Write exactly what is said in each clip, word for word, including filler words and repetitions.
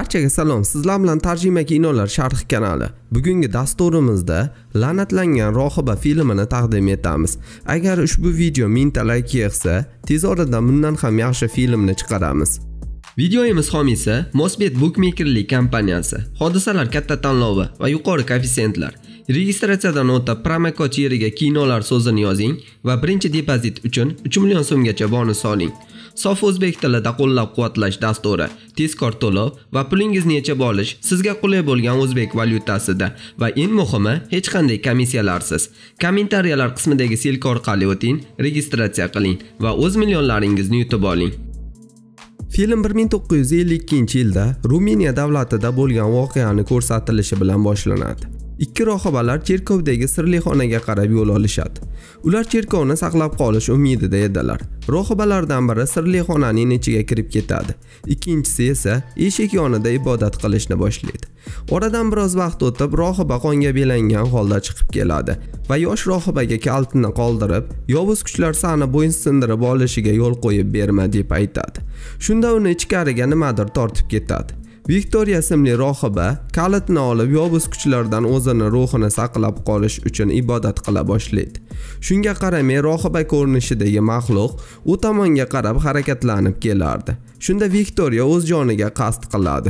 Barchaga salom, sizlar bilan Tarjima kinolar sharh kanali. Bugungi dasturimizda La'natlangan rohiba filmini taqdim etamiz. Agar ushbu video mingta like yig'sa, tez orada bundan ham yaxshi filmni chiqaramiz. Videomiz homiysi Mosbet Bookmakerlik kompaniyasi. Hodisalar katta tanlovi va yuqori koeffitsiyentlar. Registratsiyadan o'tib promokod yeriga kinolar so'zini yozing va birinchi depozit uchun uch million so'mgacha bonus soling. Sof o'zbek tilida qo'llab-quvvatlash dasturi, tezkor to'lov va pulingizni yechib olish sizga qulay bo'lgan o'zbek valyutasida va eng muhimi hech qanday komissiyalarsiz. Kommentariyalar qismidagi silka orqali o'ting, registratsiya qiling va o'z millionlaringizni yutib oling. Film bir ming to'qqiz yuz ellik ikkinchi yilda Ruminiya davlatida bo'lgan voqeani ko'rsatilishi bilan boshlanadi. Ikki rohibalar cherkovdagi sirli xonaga qarab yo'l olishadi. Ular cherkovni saqlab qolish umidida edilar. Rohibalardan biri sirli xonaning ichiga kirib ketadi. Ikkinchisi esa eshik yonida ibodat qilishni boshlaydi. Oradan biroz vaqt o'tib rohiba qonga belangan holda chiqib keladi va yosh rohibaga kalitni qoldirib, yovuz kuchlar sani bo'yinsindirib olishiga yo'l qo'yib berma deb aytadi. Shunda uni ichkariga nimadir tortib ketadi. Viktoriya ismli rohiba kalitni olib yovuz kuchlardan o'zini ruhini saqlab qolish uchun ibodat qila boshlaydi. Shunga qaramay rohiba ko'rinishidagi maxluq u tomonga qarab harakatlanib kelardi. Shunda Viktoriya o'z joniga qasd qiladi.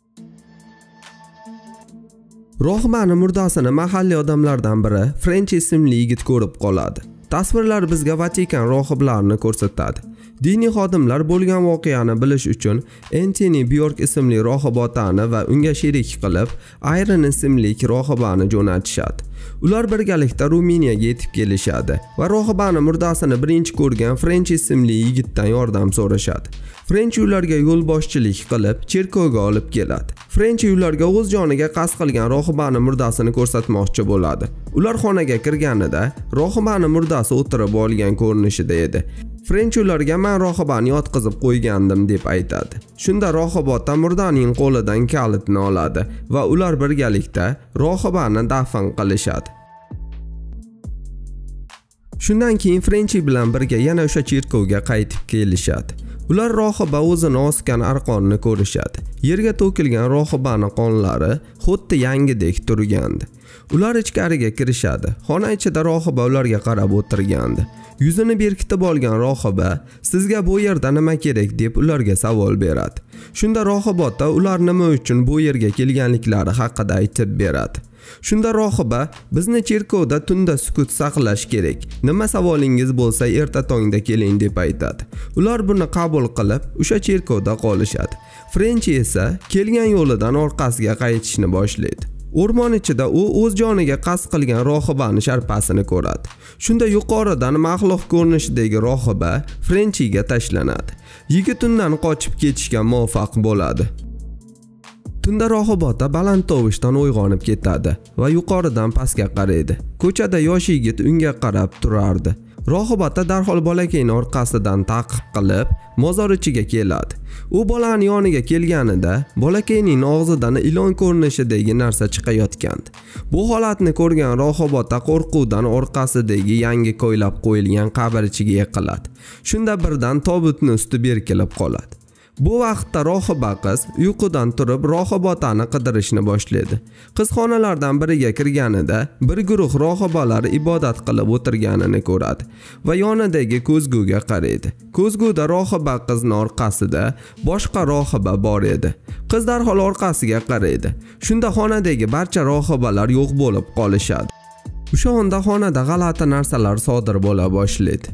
Rohibani murdasini mahalliy odamlardan biri French ismli yigit ko'rib qoladi. Tasvirlar bizga Vatikan rohiblarini ko'rsatadi. Diniy xodimlar bo'lgan voqeani bilish uchun Antony Bjork ismli rohibotani va unga sherik qilib, Irene ismli rohibani jo'natishadi. Ular birgalikda Ruminiyaga yetib kelishadi va rohibani murdasini birinchi ko'rgan French ismli yigitdan yordam so'rashadi. French ularga yo'lboshchilik qilib, cherkovga olib keladi. French ularga o'z joniga qasd qilgan rohibani murdasini ko'rsatmoqchi bo'ladi. Ular xonaga kirganida rohibani murdasi o'tirib olgan ko'rinishida edi. French ularga men rohibani yotqizib qo'ygandim deb aytadi. Shunda rohibota murdaning qo'lidan kalitni oladi va ular birgalikda rohibani dafn qilishadi. Shundan keyin French bilan birga yana o'sha cherkovga qaytib kelishadi. Ular rohiba o'zini osgan arqonni ko'rishadi. Yerga to'kilgan rohibani qonlari xuddi yangidek turgandi. Ular ichkariga kirishadi. Xona ichida rohiba ularga qarab o'tirgandi. Yuzini berkitib olgan rohiba, "Sizga bu yerda nima kerak?" deb ularga savol beradi. Shunda rohibota ular nima uchun bu yerga kelganliklari haqida aytib beradi. Shunda rohiba, "Bizni cherkovda tunda sukut saqlash kerak. Nima savolingiz bo'lsa erta tongda keling" deb aytadi. Ular buni qabul qilib, o'sha cherkovda qolishadi. French esa kelgan yo'lidan orqasiga qaytishni boshlaydi. O'rmon ichida u o'z joniga qasd qilgan rohibani sharpasini ko'radi. Shunda yuqoridan maxluq ko'rinishidagi rohiba Frenchiga tashlanadi. Yigit undan qochib ketishga muvaffaq bo'ladi. Tunda rohibota baland tovushdan uyg'onib ketadi va yuqoridan pastga qaraydi. Ko'chada yosh yigit unga qarab turardi. Rohibota darhol bolakayning orqasidan ta'qib qilib, mozor ichiga keladi. U bolaning yoniga kelganida bolakayning og'zidan ilon ko'rinishidagi narsa chiqayotgandi. Bu holatni ko'rgan rohibota qo'rquvdan orqasidagi yangi ko'ylab qo'yilgan qabr ichiga yiqiladi. Shunda birdan tobutni usti berkilib qoladi. Bu vaqtda rohiba qiz uyqudan turib rohibotani qidirishni boshlaydi. Qiz xonalardan biriga kirganida bir guruh rohibalar ibodat qilib o'tirganini ko'radi va yonidagi ko'zguga qaraydi. Ko'zguda rohiba qizning orqasida boshqa rohiba bor edi. Qiz darhol orqasiga qaraydi. Shunda xonadagi barcha rohibalar yo'q bo'lib qolishadi. O'sha onda xonada g'alati narsalar sodir bo'la boshlaydi.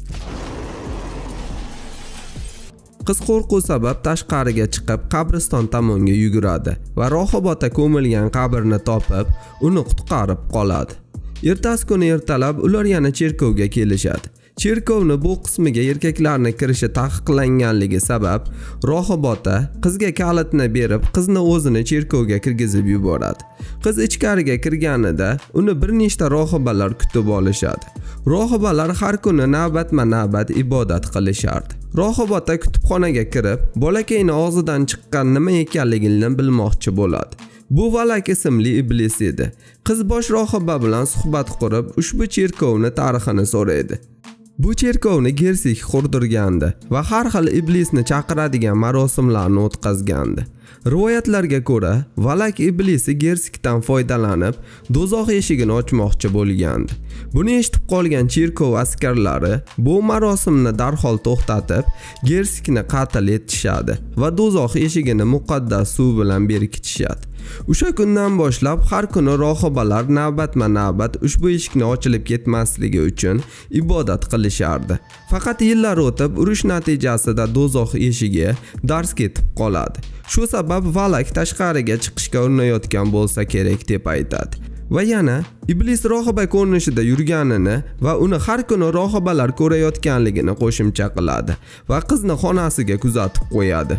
Qiz qo'rquv sabab tashqariga chiqib qabriston tomonga yuguradi va rohibota ko'milgan qabrni topib, uni qutqarib qoladi. Ertasi kuni ertalab ular yana cherkovga kelishadi. Cherkovni bu qismiga erkaklarning kirishi taqiqlanganligi sabab rohibota qizga kalitni berib, qizni o'zini cherkovga kirgizib yuboradi. Qiz ichkariga kirganida uni bir nechta rohibalar kutib olishadi. Rohibalar har kuni navbatma-navbat ibodat qilishardi. Rohibota kutubxonaga kirib, bolakayning og'zidan chiqqan nima ekanligini bilmoqchi bo'ladi. Bu Valak ismli iblis edi. Qiz bosh rohiba bilan suhbat qurib, ushbu cherkovni tarixini so'raydi. Bu cherkovni Gersik qurdirgandi va har xil iblisni chaqiradigan marosimlarni o'tkazgandi. Rivoyatlarga ko'ra, Valak iblisi Gersikdan foydalanib, do'zax eshigini ochmoqchi bo'lgandi. Buni eshitib qolgan cherkov askarlari bu marosimni darhol to'xtatib, Gersikni qatl etishadi va do'zax eshigini muqaddas suv bilan berkitishadi. O'sha kundan boshlab har kuni rohibalar navbatma-navbat ushbu eshikni ochilib ketmasligi uchun ibodat qilishardi. Faqat yillar o'tib, urush natijasida do'zax eshigi dars ketib qoladi. Shu sabab Valak tashqariga chiqishga urinayotgan bo'lsa kerak deb aytadi. Va yana iblis rohiba ko'rinishida yurganini va uni har kuni rohibalar ko'rayotganligini qo'shimcha qiladi va qizni xonasiga kuzatib qo'yadi.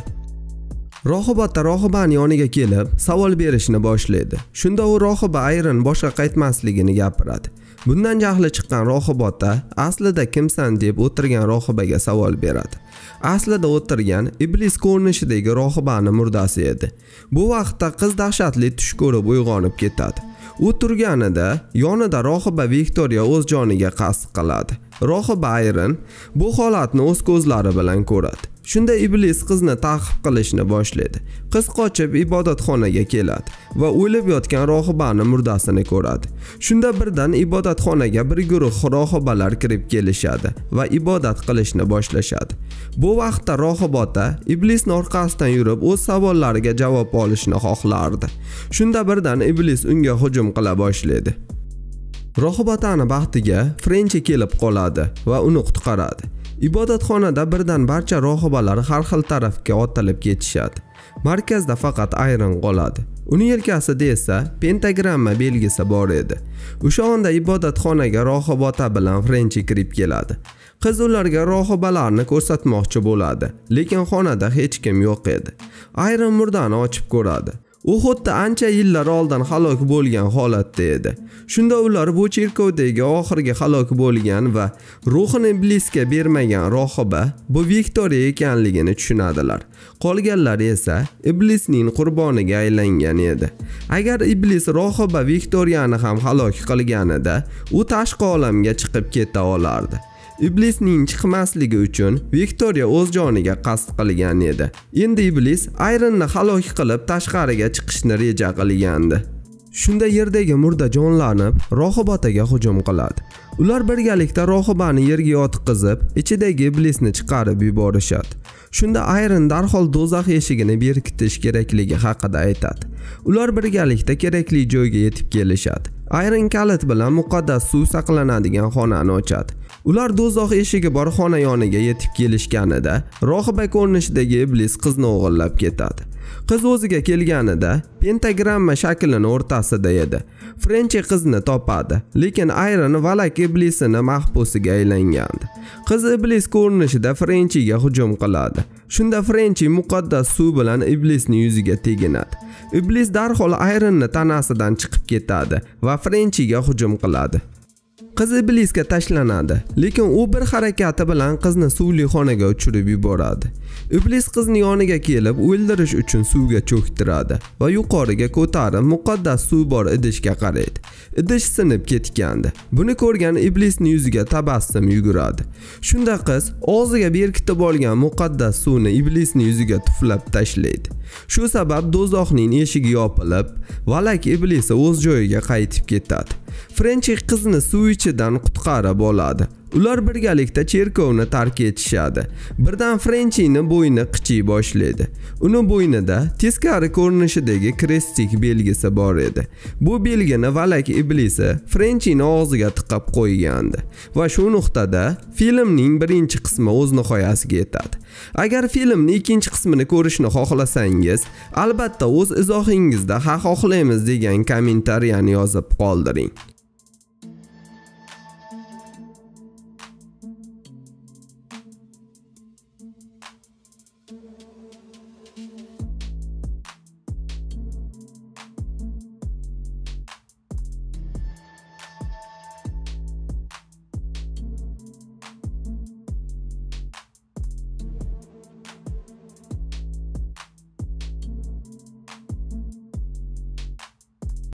Rohibota rohibaning yoniga kelib, savol berishni boshlaydi. Shunda u rohiba ayrin boshqa qaytmasligini gapiradi. Bundan jahli chiqqan rohibota aslida kimsan deb o'tirgan rohibaga savol beradi. Aslida o'tirgan iblis ko'rinishidagi rohibaning murdasi edi. Bu vaqtda qiz dahshatli tush ko'rib uyg'onib ketadi. U turganida yonida rohiba Viktoriya o'z joniga qasd qiladi. Rohiba ayrin bu holatni o'z ko'zlari bilan ko'radi. Shunda iblis qizni ta'qib qilishni boshlaydi. Qiz qochib ibodatxonaga keladi va o'lib yotgan rohibaning murdasini ko'radi. Shunda birdan ibodatxonaga bir guruh rohibalar kirib kelishadi va ibodat qilishni boshlashadi. Bu vaqtda rohibota iblisning orqasidan yurib o'z savollariga javob olishni xohlardi. Shunda birdan iblis unga hujum qila boshlaydi. Rohibotaning baxtiga Frenchi kelib qoladi va uni qutqaradi. Ibodatxonada birdan barcha rohibalar har xil tarafga otilib ketishadi. Markazda faqat ayrin qoladi. Uning yelkasida esa pentagramma belgisi bor edi. O'sha onda ibodatxonaga rohibota bilan Frenchi kirib keladi. Qiz ularga rohibalarni ko'rsatmoqchi bo'ladi, lekin xonada hech kim yo'q edi. Ayrin murdani ochib ko'radi. U xuddi ancha yillar oldin halok bo'lgan holatda edi. Shunda ular bu cherkovdagi oxirgi halok bo'lgan va ruhini iblisga bermagan rohiba bu Viktoriya ekanligini tushunadilar. Qolganlari esa iblisning qurboniga aylangan edi. Agar iblis rohiba Viktoriyani ham halok qilganida, u tashqi olamga chiqib keta olardi. Iblisning chiqmasligi uchun Viktoriya o'z joniga qasd qilgan edi. Endi iblis ayrinni halok qilib tashqariga chiqishni reja qilgandi. Shunda yerdagi murda jonlanib, rohibotaga hujum qiladi. Ular birgalikda rohibani yerga yotqizib, ichidagi iblisni chiqarib yuborishadi. Shunda ayrin darhol do'zax eshigini berkitish kerakligi haqida aytadi. Ular birgalikda kerakli joyga yetib kelishadi. Ayrin kalit bilan muqaddas suv saqlanadigan xonani ochadi. Ular do'zax eshigi bor xona yoniga yetib kelishganida, rohiba ko'rinishidagi iblis qizni o'g'irlab ketadi. Qiz o'ziga kelganida pentagramma shaklini o'rtasida edi. Frenchi qizni topadi, lekin ayrin Valak iblisini mahbusiga aylangandi. Qiz iblis ko'rinishida Frenchiga hujum qiladi. Shunda Frenchi muqaddas suv bilan iblisning yuziga teginadi. Iblis darhol ayrinni tanasidan chiqib ketadi va Frenchiga hujum qiladi. Qiz iblisga tashlanadi, lekin u bir harakati bilan qizni suvli xonaga uchirib yuboradi. Iblis qizni yoniga kelib o'ldirish uchun suvga cho'ktiradi va yuqoriga ko'tarib muqaddas suv bor idishga qaraydi. Idish sinib ketgandi. Buni ko'rgan iblisning yuziga tabassum yuguradi. Shunda qiz og'ziga berkitib olgan muqaddas suvni iblisning yuziga tuflab tashlaydi. Shu sabab do'zaxning eshigi yopilib, Valak iblisi o'z joyiga qaytib ketadi. Frenchi qizni suv ichidan qutqarib oladi. Ular birgalikda cherkovni tark etishadi. Birdan Frenchining bo'yni qichiy boshlaydi. Uni bo'ynida teskari ko'rinishidagi krestik belgisi bor edi. Bu belgini Valak iblisi Frenchining og'ziga tiqib qo'ygandi. Va shu nuqtada filmning birinchi qismi o'z nihoyasiga yetadi. Agar filmning ikkinchi qismini ko'rishni xohlasangiz, albatta o'z izohingizda ha xohlaymiz degan kommentariyani yozib qoldiring.